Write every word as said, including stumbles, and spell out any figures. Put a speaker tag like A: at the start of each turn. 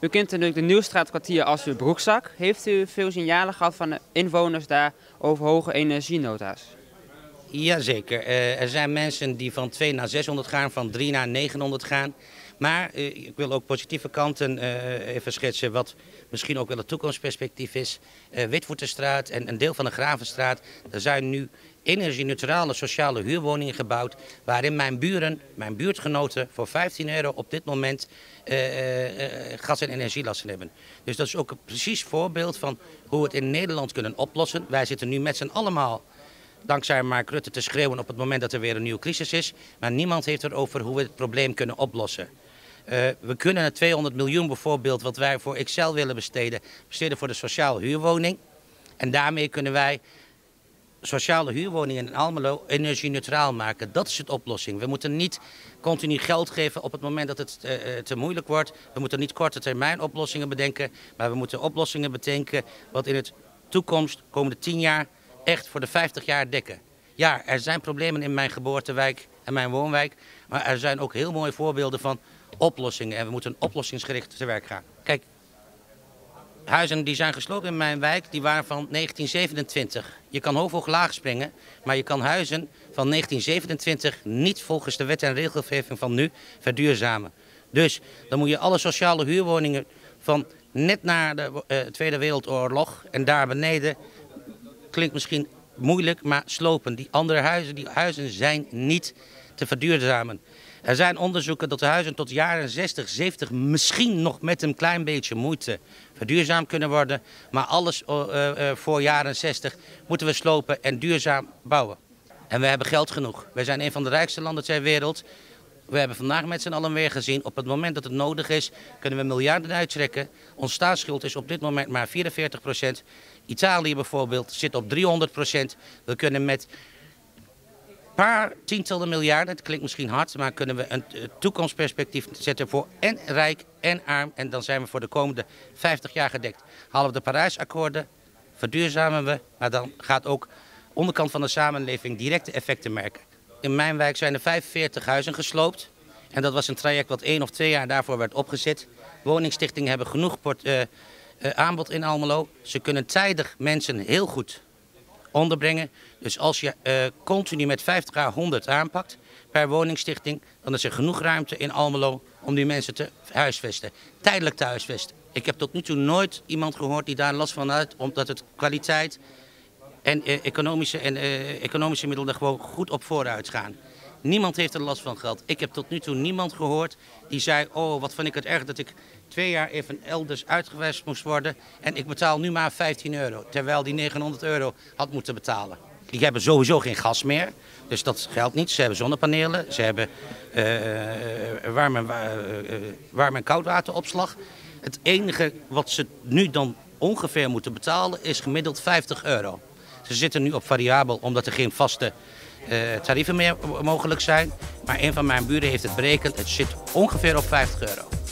A: U kent natuurlijk de Nieuwstraatkwartier als uw broekzak. Heeft u veel signalen gehad van de inwoners daar over hoge energienota's?
B: Jazeker. Uh, er zijn mensen die van twee naar zeshonderd gaan, van drie naar negenhonderd gaan. Maar uh, ik wil ook positieve kanten uh, even schetsen, wat misschien ook wel het toekomstperspectief is. Uh, Witvoetenstraat en een deel van de Gravenstraat, er zijn nu energie-neutrale sociale huurwoningen gebouwd, waarin mijn buren, mijn buurtgenoten voor vijftien euro op dit moment uh, uh, gas- en energielasten hebben. Dus dat is ook een precies voorbeeld van hoe we het in Nederland kunnen oplossen. Wij zitten nu met z'n allemaal, dankzij Mark Rutte, te schreeuwen op het moment dat er weer een nieuwe crisis is. Maar niemand heeft het over hoe we het probleem kunnen oplossen. Uh, we kunnen het tweehonderd miljoen bijvoorbeeld, wat wij voor Excel willen besteden, besteden voor de sociale huurwoning. En daarmee kunnen wij sociale huurwoningen in Almelo energie-neutraal maken. Dat is de oplossing. We moeten niet continu geld geven op het moment dat het uh, te moeilijk wordt. We moeten niet korte termijn oplossingen bedenken, maar we moeten oplossingen bedenken wat in de toekomst, komende tien jaar, echt voor de vijftig jaar dekken. Ja, er zijn problemen in mijn geboortewijk en mijn woonwijk, maar er zijn ook heel mooie voorbeelden van oplossingen. En we moeten oplossingsgericht te werk gaan. Kijk, huizen die zijn gesloopt in mijn wijk, die waren van negentien zevenentwintig. Je kan hoog hoog laag springen, maar je kan huizen van negentien zevenentwintig niet volgens de wet en regelgeving van nu verduurzamen. Dus dan moet je alle sociale huurwoningen van net na de uh, Tweede Wereldoorlog en daar beneden, klinkt misschien moeilijk, maar slopen. Die andere huizen, die huizen zijn niet te verduurzamen. Er zijn onderzoeken dat de huizen tot jaren zestig, zeventig misschien nog met een klein beetje moeite verduurzaamd kunnen worden. Maar alles uh, uh, voor jaren zestig moeten we slopen en duurzaam bouwen. En we hebben geld genoeg. Wij zijn een van de rijkste landen ter wereld. We hebben vandaag met z'n allen weer gezien, op het moment dat het nodig is, kunnen we miljarden uittrekken. Ons staatsschuld is op dit moment maar vierenveertig procent. Italië bijvoorbeeld zit op driehonderd procent. We kunnen met een paar tientallen miljarden, het klinkt misschien hard, maar kunnen we een toekomstperspectief zetten voor en rijk en arm. En dan zijn we voor de komende vijftig jaar gedekt. Halen we de Parijsakkoorden, verduurzamen we, maar dan gaat ook de onderkant van de samenleving directe effecten merken. In mijn wijk zijn er vijfenveertig huizen gesloopt. En dat was een traject wat één of twee jaar daarvoor werd opgezet. Woningstichtingen hebben genoeg port, uh, uh, aanbod in Almelo. Ze kunnen tijdig mensen heel goed onderbrengen. Dus als je uh, continu met vijftig à honderd aanpakt per woningstichting, dan is er genoeg ruimte in Almelo om die mensen te huisvesten. Tijdelijk te huisvesten. Ik heb tot nu toe nooit iemand gehoord die daar last van had, omdat het kwaliteit en uh, economische, en, uh, economische middelen gewoon goed op vooruit gaan. Niemand heeft er last van gehad. Ik heb tot nu toe niemand gehoord die zei, oh wat vind ik het erg dat ik twee jaar even elders uitgewijs moest worden en ik betaal nu maar vijftien euro, terwijl die negenhonderd euro had moeten betalen. Die hebben sowieso geen gas meer, dus dat geldt niet. Ze hebben zonnepanelen, ze hebben uh, warm, en, uh, warm en koudwateropslag. Het enige wat ze nu dan ongeveer moeten betalen is gemiddeld vijftig euro. Ze zitten nu op variabel omdat er geen vaste uh, tarieven meer mogelijk zijn. Maar een van mijn buren heeft het berekend, het zit ongeveer op vijftig euro.